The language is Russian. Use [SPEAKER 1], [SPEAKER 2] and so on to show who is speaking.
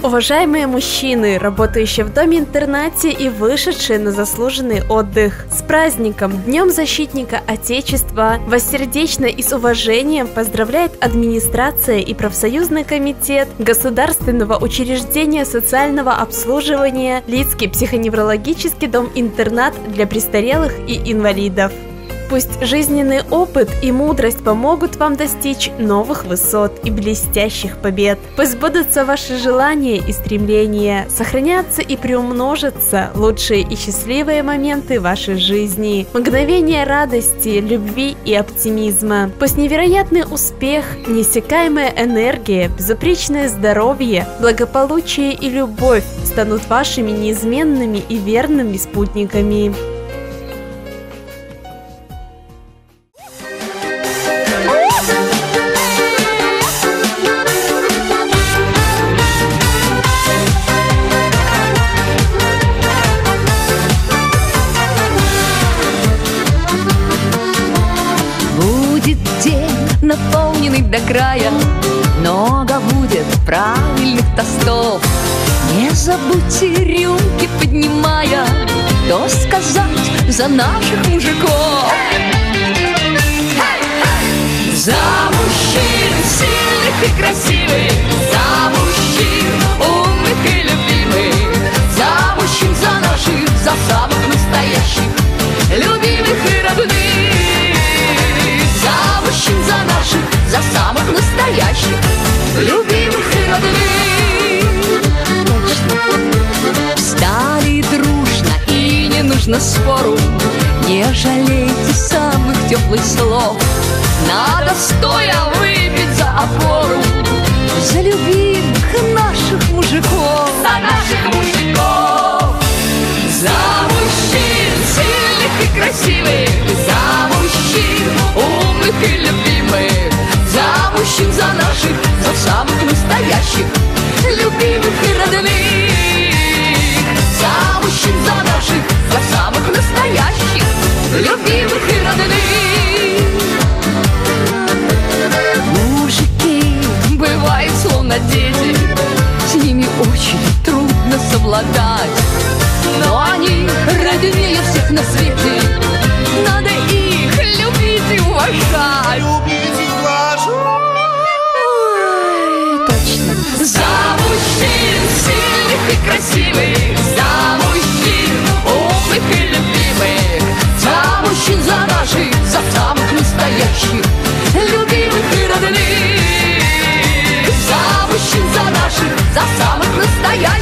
[SPEAKER 1] Уважаемые мужчины, работающие в доме-интернате и вышедшие на заслуженный отдых, с праздником, Днем Защитника Отечества! Вас сердечно и с уважением поздравляет администрация и профсоюзный комитет Государственного учреждения социального обслуживания Лидский психоневрологический дом-интернат для престарелых и инвалидов. Пусть жизненный опыт и мудрость помогут вам достичь новых высот и блестящих побед. Пусть сбудутся ваши желания и стремления, сохранятся и приумножатся лучшие и счастливые моменты вашей жизни, мгновения радости, любви и оптимизма. Пусть невероятный успех, неиссякаемая энергия, безупречное здоровье, благополучие и любовь станут вашими неизменными и верными спутниками.
[SPEAKER 2] Наполненный до края, много будет правильных тостов. Не забудьте рюмки поднимая, то сказать за наших мужиков. За мужчин сильных и красивых, за мужчин умных и любимых, за мужчин, за наших, за самых настоящих, любимых и родных. За мужчин, за наших, за самых настоящих, любимых и родных. Встали дружно и не нужно спору, не жалейте самых теплых слов. Надо стоя выпить за опору, за любимых наших мужиков. За наших мужиков. За мужчин сильных и красивых, за мужчин умных и любимых, за мужчин, за наших, за самых настоящих, любимых и родных. За мужчин, за наших, за самых настоящих, любимых и родных. Мужики бывают словно дети, с ними очень трудно совладать, но они роднее всех на свете, надо их любить и уважать.
[SPEAKER 3] Любить и уважать.
[SPEAKER 2] Точно. За мужчин сильных и красивых, за мужчин умных и любимых, за мужчин, за наших, за самых настоящих, любимых и родных. За мужчин, за наших, за самых настоящих,